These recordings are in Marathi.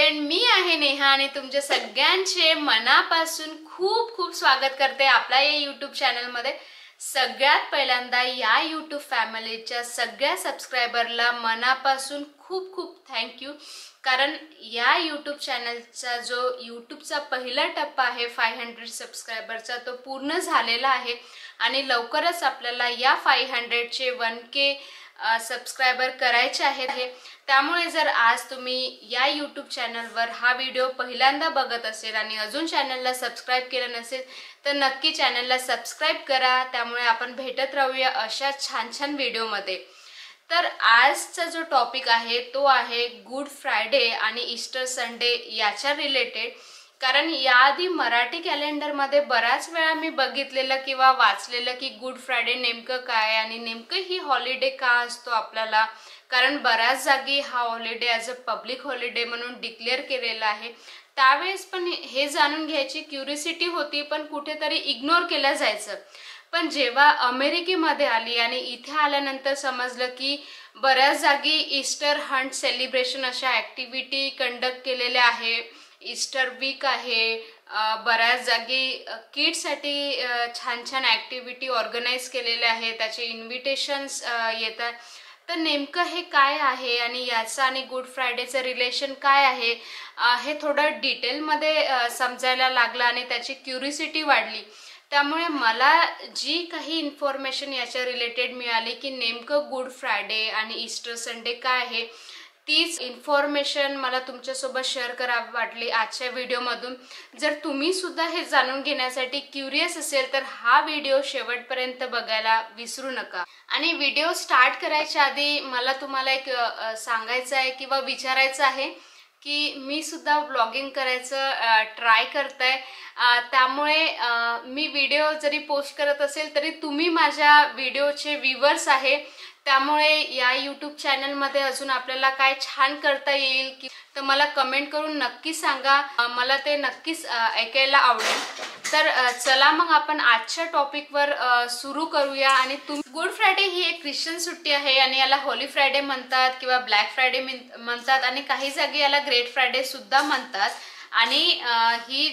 फ्रेंड, मी आहे नेहा आणि तुमच्या सगळ्यांचे मनापासून खूप खूप स्वागत करते आपल्या या YouTube चॅनल मध्ये। सगळ्यात पहिल्यांदा या YouTube फॅमिलीच्या सगळ्या सबस्क्रायबरला मनापासून खूप खूप थँक्यू, कारण या YouTube चॅनलचा जो YouTubeचा पहिला टप्पा आहे 500 सबस्क्रायबरचा तो पूर्ण झालेला आहे आणि लवकरच आपल्याला या 500 चे 1K सबस्क्राइबर करायचे आहेत। त्यामुळे जर आज तुम्ही या YouTube चॅनलवर हा व्हिडिओ पहिल्यांदा बघत असेल आणि अजून चॅनलला सबस्क्राइब केलं नसेल तर नक्की चॅनलला सबस्क्राइब करा। त्यामुळे आपण भेटत राहूया अशा छान छान व्हिडिओमध्ये। तर आजचा जो टॉपिक आहे तो आहे गुड फ्रायडे आणि ईस्टर संडे याच्या रिलेटेड। कारण याआधी मराठी कॅलेंडर मध्ये बराच वेळा मी बघितलेलं किंवा वाचलेलं की गुड फ्रायडे नेमकं काय आणि नेमकं ही हॉलिडे का असतो आपल्याला, कारण बऱ्याच जागी हा holiday as a public holiday म्हणून डिक्लेअर केलेला आहे। त्यावेळेस पण हे जाणून घ्यायची क्युरियोसिटी होती, पण कुठेतरी इग्नोर केलं जायचं। पण जेव्हा अमेरिकेमध्ये आली आणि इथे आल्यानंतर समजलं की बऱ्याच जागी ईस्टर हंट सेलिब्रेशन अशा ॲक्टिव्हिटी कंडक्ट केलेल्या आहे। ईस्टर वीक आहे, बऱ्याच जागी किड्ससाठी छान छान ॲक्टिव्हिटी ऑर्गनाइज केलेल्या आहे, त्याचे इन्व्हिटेशन्स येतात। तर नेमकं हे काय आहे आणि याचं आणि गुड फ्रायडेचं रिलेशन काय आहे हे थोडं डिटेलमध्ये समजायला लागलं आणि त्याची क्युरियोसिटी वाढली। त्यामुळे मला जी काही इन्फॉर्मेशन याच्या रिलेटेड मिळाली की नेमकं गुड फ्रायडे आणि ईस्टर संडे काय आहे, तीच इन्फॉर्मेशन मला तुमच्यासोबत शेअर करावी वाटली आजच्या व्हिडिओमधून। जर तुम्ही सुद्धा हे जाणून घेण्यासाठी क्युरियस असेल तर हा व्हिडिओ शेवटपर्यंत बघायला विसरू नका। आणि व्हिडिओ स्टार्ट करायच्या आधी मला तुम्हाला एक सांगायचं आहे किंवा विचारायचं आहे की मी सुद्धा व्लॉगिंग करायचं ट्राय करते। त्यामुळे मी व्हिडिओ जरी पोस्ट करत असेल तरी तुम्ही माझ्या व्हिडिओचे व्ह्यूअर्स आहे। त्यामुळे या YouTube चॅनलमध्ये अजून आपल्याला काय छान करता येईल की तर मला कमेंट करून नक्की सांगा, मला ते नक्कीच ऐकायला आवडेल। तर चला मग आपण आजच्या टॉपिकवर सुरू करूया। आणि गुड फ्रायडे ही एक ख्रिश्चन सुट्टी आहे आणि याला होली फ्रायडे म्हणतात किंवा ब्लॅक फ्रायडे म्हणतात आणि काही जागी याला ग्रेट फ्रायडे सुद्धा म्हणतात। आणि ही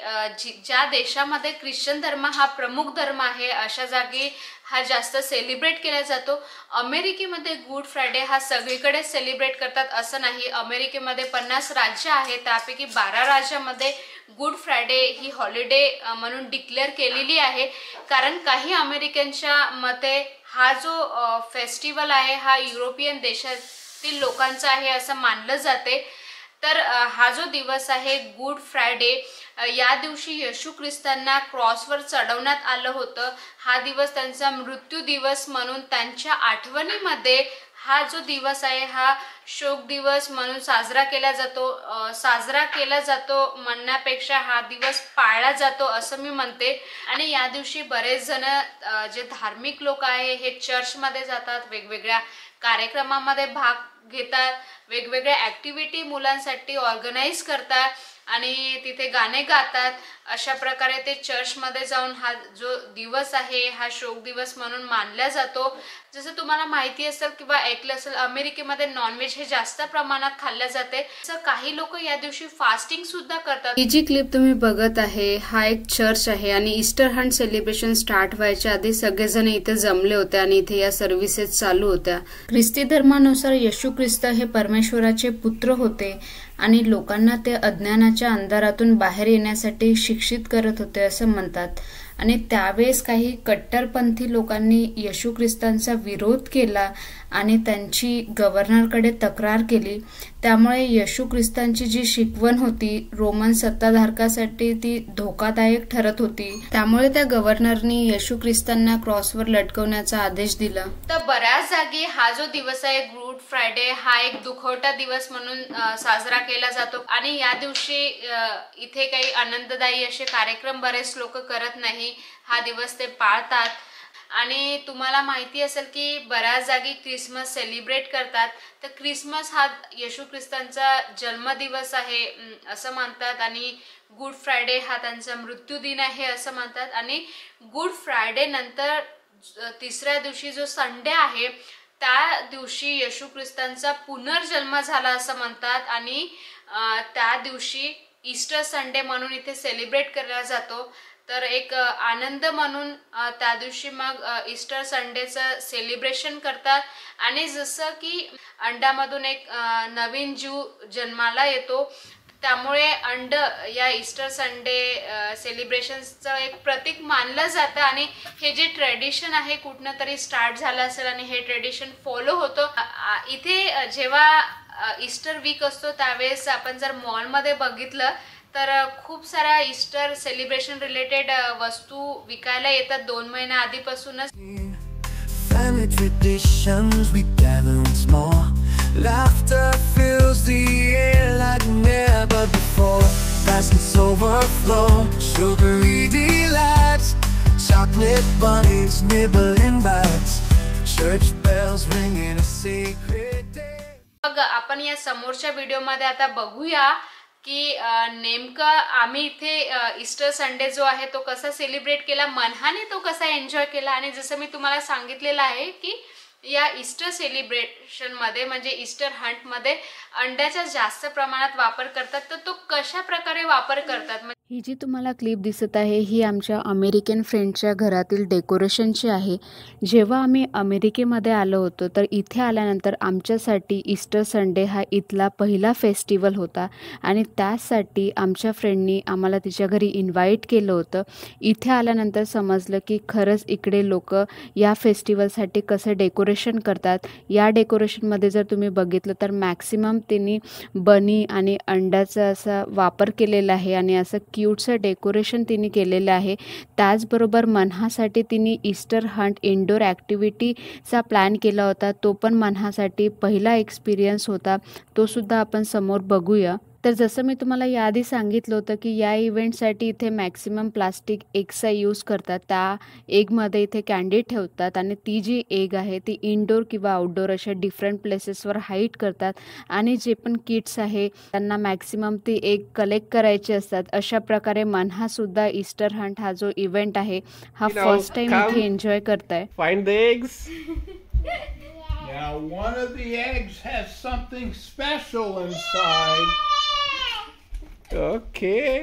ज्या देशामध्ये ख्रिश्चन धर्म हा प्रमुख धर्म आहे अशा जागी हा जास्त सेलिब्रेट केला जातो। अमेरिकेमध्ये गुड फ्रायडे हा सगळीकडे सेलिब्रेट करतात असं नाही। अमेरिकेमध्ये 50 राज्य आहेत, त्यापैकी 12 राज्यामध्ये गुड फ्रायडे ही हॉलिडे म्हणून डिक्लेअर केलेली आहे। कारण काही अमेरिकनच्या मते हा जो फेस्टिवल आहे हा युरोपियन देशातील लोकांचा आहे असं मानलं जाते। तर हा जो दिवस आहे गुड फ्रायडे, या दिवशी येशू ख्रिस्तांना क्रॉसवर चढवण्यात आलं होतं। हा दिवस त्यांचा मृत्यू दिवस म्हणून त्यांच्या आठवणीमध्ये हा जो दिवस आहे हा शोक दिवस म्हणून साजरा केला जातो म्हणण्यापेक्षा हा दिवस पाळला जातो असं मी म्हणते। आणि या दिवशी बरेच जण जे धार्मिक लोक आहे हे चर्चमध्ये जातात, वेगवेगळ्या कार्यक्रमामध्ये भाग घेतात, वेगवेगळ्या ॲक्टिव्हिटी मुलांसाठी ऑर्गनाइज करतात आणि तिथे गाणे गातात। अशा प्रकारे ते चर्चमध्ये जाऊन हा जो दिवस आहे हा शोक दिवस म्हणून मानला जातो। जसं तुम्हाला माहिती असेल किंवा ऐकलं असेल, अमेरिकेमध्ये नॉनव्हेज हे जास्त प्रमाणात खाल्ले जाते। काही लोक या दिवशी फास्टिंग सुद्धा करतात। ही जी क्लिप तुम्ही बघत आहे हा एक चर्च आहे आणि ईस्टर हंट सेलिब्रेशन स्टार्ट व्हायच्या आधी सगळेजण इथे जमले होते आणि इथे या सर्व्हिसेस चालू होत्या। ख्रिस्ती धर्मानुसार येशू ख्रिस्त हे परमेश्वराचे पुत्र होते आणि लोकांना ते अज्ञानाच्या अंधारातून बाहेर येण्यासाठी शिक्षित करत होते असं म्हणतात। आणि त्यावेळेस काही कट्टरपंथी लोकांनी येशू ख्रिस्तांचा विरोध केला आणि त्यांची गव्हर्नरकडे तक्रार केली। त्यामुळे येशू ख्रिस्तांची जी शिकवण होती रोमन सत्ताधारकासाठी ती धोकादायक ठरत होती। त्यामुळे त्या गव्हर्नरनी येशू ख्रिस्तांना क्रॉसवर लटकवण्याचा आदेश दिला। तर बऱ्याच जागी हा जो दिवस आहे गुड फ्रायडे हा एक दुखवटा दिवस म्हणून साजरा केला जातो आणि या दिवशी इथे काही आनंददायी असे कार्यक्रम बरेच लोक करत नाही, हा दिवस ते पाळतात। आणि तुम्हाला माहिती असेल की बऱ्याच जागी ख्रिसमस सेलिब्रेट करतात। तर ख्रिसमस हा येशू ख्रिस्तांचा जन्मदिवस आहे असं मानतात आणि गुड फ्रायडे हा त्यांचा मृत्यू दिन आहे असं मानतात। आणि गुड फ्रायडे नंतर तिसऱ्या दिवशी जो संडे आहे त्या दिवशी येशू ख्रिस्तांचा पुनर्जन्म झाला असं म्हणतात आणि त्या दिवशी ईस्टर संडे म्हणून इथे सेलिब्रेट केला जातो. तर एक आनंद म्हणून त्या दिवशी मग ईस्टर संडेचं सेलिब्रेशन करतात आणि जसं की अंड्यामधून एक नवीन जीव जन्माला येतो त्यामुळे अंड या ईस्टर संडे सेलिब्रेशनचं एक प्रतीक मानलं जातं आणि हे जे ट्रेडिशन आहे कुठनं तरी स्टार्ट झालं असेल आणि हे ट्रेडिशन फॉलो होतं. इथे जेव्हा ईस्टर वीक असतो त्यावेळेस आपण जर मॉलमध्ये बघितलं तर खूप साऱ्या ईस्टर सेलिब्रेशन रिलेटेड वस्तू विकायला येतात 2 महिन्या आधीपासूनच. Family traditions, we gather once more. Laughter fills the air like never before. Baskets overflow, sugary delights, chocolate bunnies nibbling bites, church bells ringing a sacred day. मग आपण या समोरच्या व्हिडिओमध्ये आता बघूया की नेमकं आम्ही इथे ईस्टर संडे जो आहे तो कसा सेलिब्रेट केला, मनहाने तो कसा एन्जॉय केला. आणि जसं मी तुम्हाला सांगितलेलं आहे की या ईस्टर सेलिब्रेशनमध्ये म्हणजे ईस्टर हंटमध्ये अंड्याचा जास्त प्रमाणात वापर करतात. तर तो कशा प्रकारे वापर करतात. ही जी तुम्हाला क्लिप दिसत आहे ही आमच्या अमेरिकन फ्रेंडच्या घरातील डेकोरेशनची आहे. जेव्हा आम्ही अमेरिकेमध्ये आलो होतो तर इथे आल्यानंतर आमच्यासाठी ईस्टर संडे हा इथला पहिला फेस्टिवल होता आणि त्यासाठी आमच्या फ्रेंडनी आम्हाला तिच्या घरी इन्व्हाइट केलं होतं. इथे आल्यानंतर समजलं की खरंच इकडे लोक या फेस्टिवलसाठी कसं डेकोरेशन करतात. या डेकोरेशनमध्ये जर तुम्ही बघितलं तर मॅक्सिमम त्यांनी बनी आणि अंड्याचा असा वापर केलेला आहे आणि असं क्यूटचं डेकोरेशन तिने केलेलं आहे. त्याचबरोबर मनहासाठी तिने ईस्टर हंट इंडोर ॲक्टिव्हिटीचा प्लॅन केला होता. तो पण मनहासाठी पहिला एक्सपिरियन्स होता. तो सुद्धा आपण समोर बघूया. तर जसं मी तुम्हाला याआधी सांगितलं होतं की या इव्हेंटसाठी इथे मॅक्सिमम प्लास्टिक एगचा यूज करतात. त्या एगमध्ये इथे कॅन्डी ठेवतात आणि ती जी एग आहे ती इनडोर किंवा आउटडोर अशा डिफरंट प्लेसेसवर हाईड करतात आणि जे पण किड्स आहे त्यांना मॅक्सिमम ती एग कलेक्ट करायची असतात. अशा प्रकारे मनहासुद्धा ईस्टर हंट हा जो इव्हेंट आहे हा फर्स्ट टाइम इथे एन्जॉय करताय. Find the eggs. Now, one of the eggs has something special inside. Okay.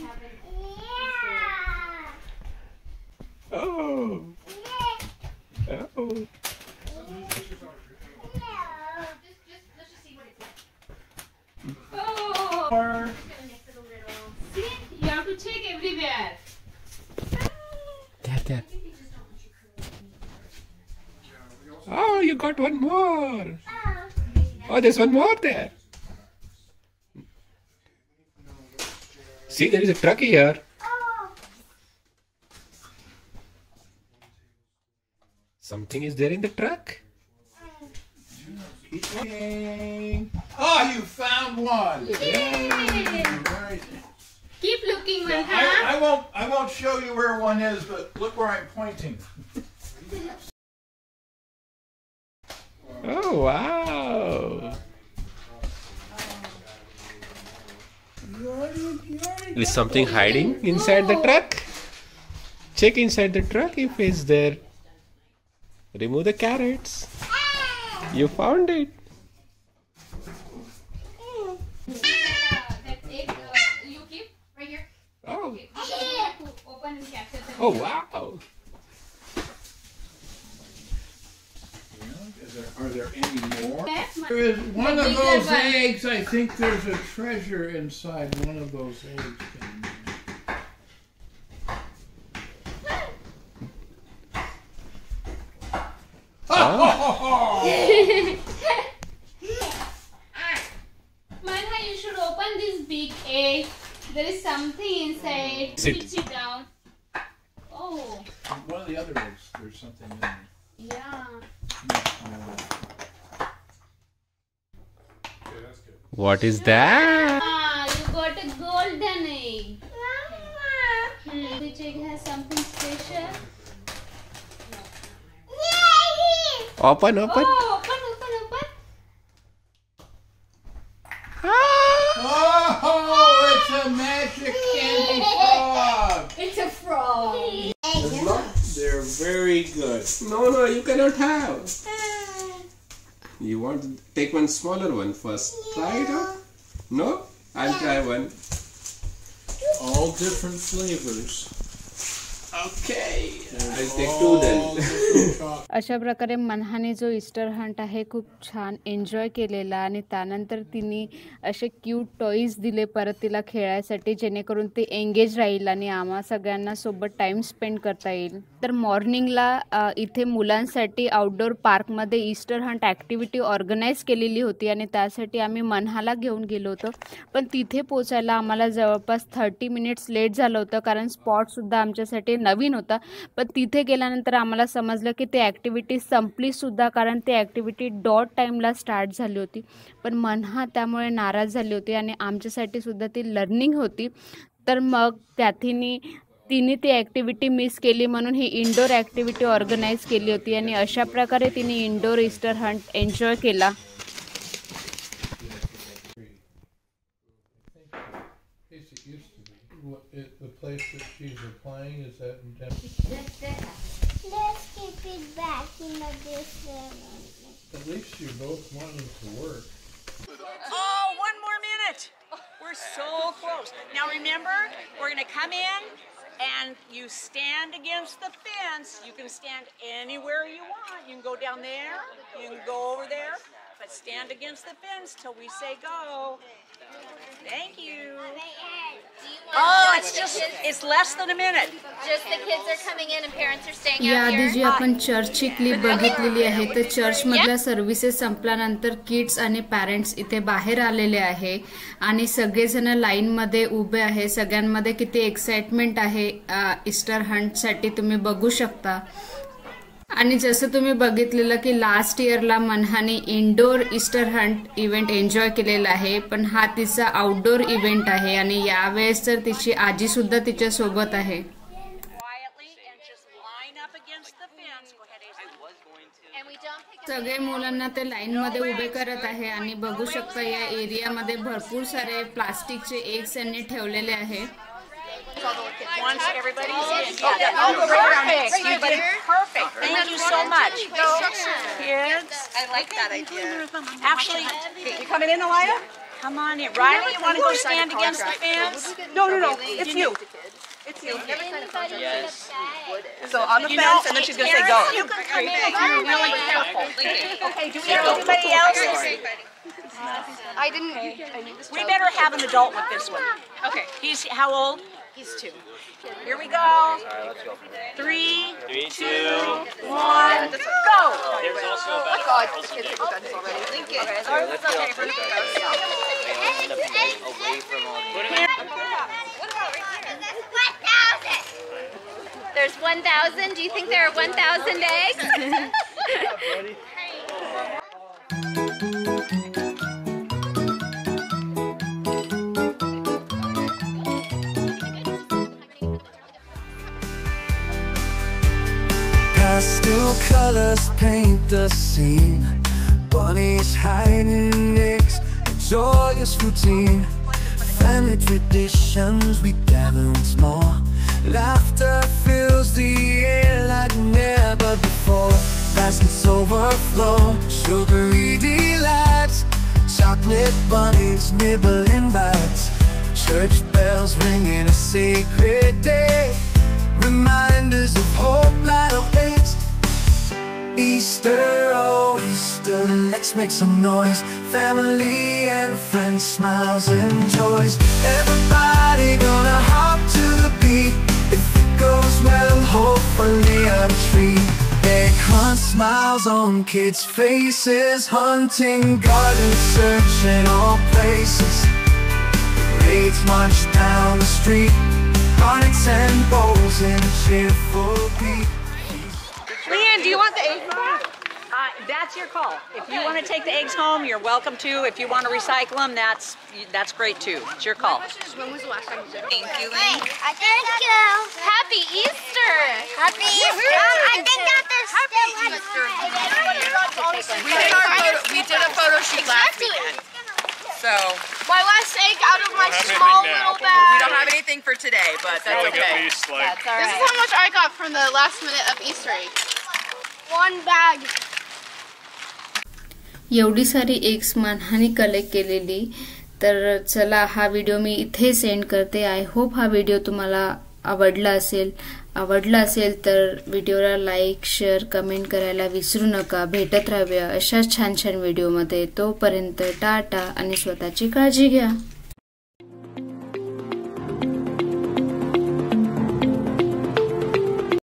Oh. Oh. Or You have to check everywhere. Dad. Oh, you got one more. Oh, there's one more there. See, there is a truck here. Something is there in the truck. oh, you found one. Right. Keep looking, I Manha. won't show you where one is, but look where I'm pointing. Oh, wow. Is something hiding inside the truck? Check inside the truck if it's there. Remove the carrots. You found it. That egg you keep right here. Oh, Open and capture them. oh wow. Are there any more? Yes, There is one The of bigger those one. eggs. I think there's a treasure inside one of those eggs. Manha, you should open this big egg. There is something inside. Sit down. Oh, One of the other eggs. There's something in there. yeah. What is that? Ah, you got a golden egg. Which egg has something special? Open. Oh, open. Oh, it's a magic candy frog. It's a frog. They're very good. No, you cannot have. You want to take one smaller one first? Try it out. No? I'll try one. All different flavors. Okay. I'll take two then. अशा प्रकारे मनहाने जो ईस्टर हंट आहे खूप छान एन्जॉय केलेला आणि त्यानंतर तिने असे क्यूट टॉईज दिले परत तिला खेळायसाठी जेणेकरून ते एंगेज राहील आणि आम्हा सगळ्यांना सोबत टाईम स्पेंड करता येईल. तर मॉर्निंगला इथे मुलांसाठी आउटडोर पार्कमध्ये ईस्टर हंट ॲक्टिव्हिटी ऑर्गनाईज केलेली होती आणि त्यासाठी आम्ही मनहाला घेऊन गेलो होतो. पण तिथे पोचायला आम्हाला जवळपास 30 मिनिट्स लेट झालं होतं कारण स्पॉटसुद्धा आमच्यासाठी नवीन होता. पण तिथे गेल्यानंतर आम्हाला समजलं की ती ॲक्टिव्हिटी संपलीसुद्धा कारण ती ॲक्टिव्हिटी डॉट टाईमला स्टार्ट झाली होती. पण मनहा त्यामुळे नाराज झाली होती आणि आमच्यासाठी सुद्धा ती लर्निंग होती. तर मग तिने ती ॲक्टिव्हिटी मिस केली म्हणून ही इंडोर ॲक्टिव्हिटी ऑर्गनाईज केली होती आणि अशा प्रकारे तिने इंडोर ईस्टर हंट एन्जॉय केला. The place that she's applying, is that in Denver? Let's keep it back in the distance. At least you both wanting to work. Oh, one more minute. We're so close. Now remember, we're going to come in and you stand against the fence. You can stand anywhere you want. You can go down there. You can go over there. But stand against the fence till we say go. Thank you. Oh, it's less than a minute. Just the kids are coming in and parents are staying या out आधी here. जी आपण चर्चची क्लिप बघितलेली आहे तर चर्चमधल्या सर्व्हिसेस संपल्यानंतर किड्स आणि पॅरेंट्स इथे बाहेर आलेले आहे आणि सगळेजण लाईनमध्ये उभे आहे. सगळ्यांमध्ये किती एक्साइटमेंट आहे ईस्टर हंटसाठी तुम्ही बघू शकता. आणि जसं तुम्ही बघितलेलं की लास्ट इयरला मनहाने indoor Easter hunt event enjoy केलेला आहे पण हा तिचा आउटडोर इव्हेंट आहे आणि यावेळेस तर तिची आजी सुद्धा तिच्या सोबत आहे. सगळे मुलांना ते लाईन मध्ये उभे करत आहे आणि बघू शकता या एरियामध्ये भरपूर सारे प्लास्टिकचे एग्स यांनी ठेवलेले आहे. Once everybody's in. Perfect. You did perfect. Thank you so much. Kids. I like that idea. Actually, you coming in, Aliyah? Come on in. Riley, you want to go stand against the fence? No. It's you. It's you. Yes. So on the fence, and then she's going to say go. You can come in if you're really careful. Okay, do we have anybody else? I didn't. We better have an adult with this one. Okay. He's how old? He's 2. Here we go. 3, 2, 1, go! There's also about oh God, the kids are done already. Link it. Okay, for the Away from all There's 1,000. Do you think there are 1,000 eggs? Pastel colors paint the scene. Bunnies hiding eggs, a joyous routine. Family traditions, we gather once more. Laughter fills the air like never before. Baskets overflow, sugary delights. Chocolate bunnies nibbling bites. Church bells ringing a sacred day. Reminders of hope light awaits. Easter, oh Easter, let's make some noise. Family and friends, smiles and joys. Everybody gonna hop to the beat. If it goes well, hopefully a treat. Egg hunt, smiles on kids' faces. Hunting, garden, searching all places. Parades march down the street. Bonnets and bows in cheerful beat. Leanne, do you want the eggs back? That's your call. If you want to take the eggs home, you're welcome to. If you want to recycle them, that's great too. It's your call. When was the last time you did it? Thank you. Thank you. Happy Easter! Happy Easter. I think that there's still We did a photo shoot last weekend. So my last egg out of my small little bag. We don't have anything for today, but that's okay. That's all right. This is how much I got from the last minute of Easter eggs. 1 bag. एवढी सारी एग्स मानहानी कलेक्ट केलेली. तर चला हा व्हिडिओ मी इथे सेंड करते. आय होप हा व्हिडिओ तुम्हाला आवडला असेल तर व्हिडिओला लाईक शेअर कमेंट करायला विसरू नका. भेटत राहूया अशाच छान छान व्हिडिओमध्ये. तोपर्यंत टाटा आणि स्वतःची काळजी घ्या.